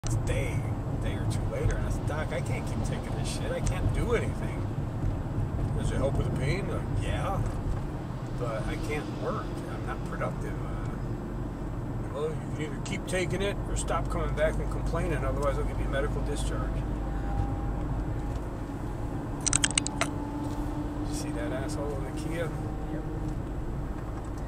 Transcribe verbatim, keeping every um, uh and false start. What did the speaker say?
It's a day, a day or two later, and I said, Doc, I can't keep taking this shit. I can't do anything. Does it help with the pain? Like, yeah, but I can't work. I'm not productive. Uh, well, you can either keep taking it or stop coming back and complaining. Otherwise, I'll give you a medical discharge. You see that asshole in the Kia? Yep.